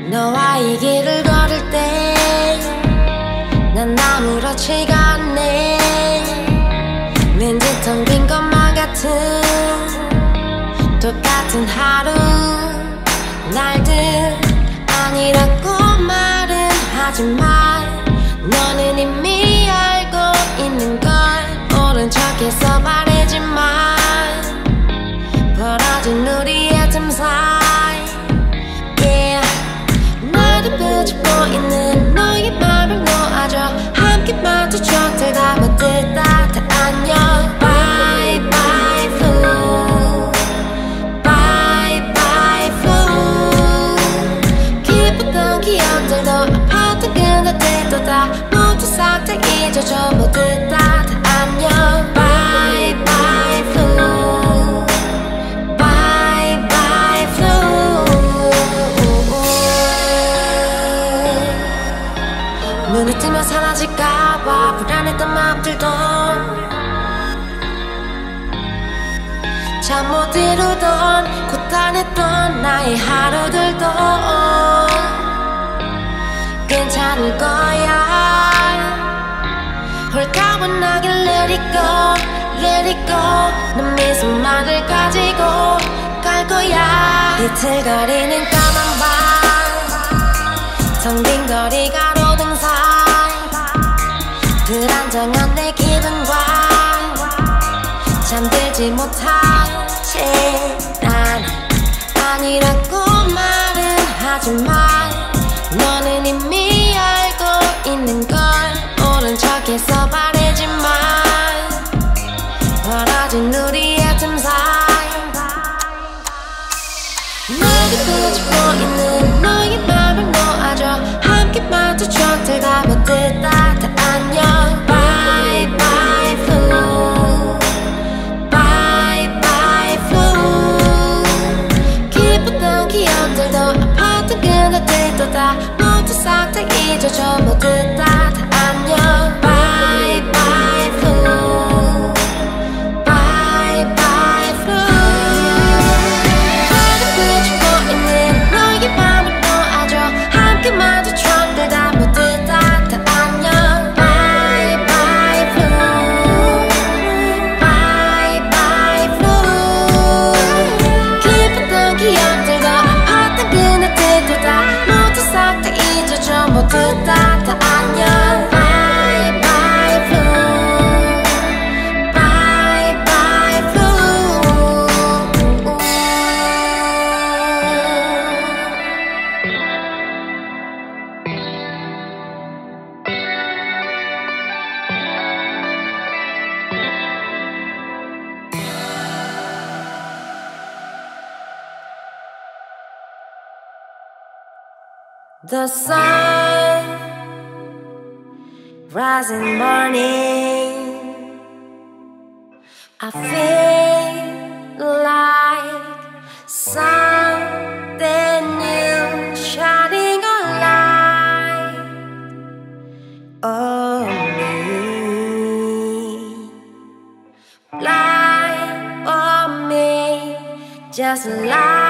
너와 이 길을 걸을 때 난 아무렇지가 않네. 왠지 텅 빈 것만 같은 똑같은 하루. 날들 아니라고 말은 하지만 너는 이미 알고 있는 걸. 모른 척해서 말해지만 벌어진 우리의 틈 사이, yeah. 나를 비추고 있는 너의 맘을 놓아줘. 함께 마주쳐 들감아들 따뜻한 안녕. Bye bye blue, bye bye blue. 기뻤던 기억들도 아팠던 그날들도 다 모두 싹 다 잊어줘. 모두 따뜻한 안녕. Bye bye blue, bye bye blue. 눈을 뜨면 사라질까봐 불안했던 마음들도 잠 못 이루던 고단했던 나의 하루들도 괜찮을 거야. 홀가분하게 let it go, let it go. 넌 미소만을 가지고 갈 거야. 비틀거리는 까만 밤, 텅 빈 거리 가로등 사이 불안정한 내 기분과 잠들지 못한 채 난 아니라고 말은 하지만 너는 이미 알고 있는 걸. 모른 척해서 말해지만 벌어진 우리의 틈 사이, 너를 비추고 있는 너의 맘을 놓아줘. 함께 마주쳐 들감아들 따뜻한 안녕. Bye bye blue, bye bye blue. 기뻤던 기억들도 아팠던 그날들도 다 모두 싹 다 잊어줘. 모두 따뜻한 안녕. Bye bye blue, bye bye blue. 나를 비추고 있는 너의 맘을 놓아줘. 함께 마주쳐 들다 모두 따뜻한 안녕. Bye bye blue, bye bye blue. 기뻤던 기억들도 아팠던 그날들도 다 모두 싹 다 잊어줘. 모두 따뜻한 안녕. Bye bye blue, bye bye blue. The sun rising morning, I feel like something new shining a light on me, light on me, just like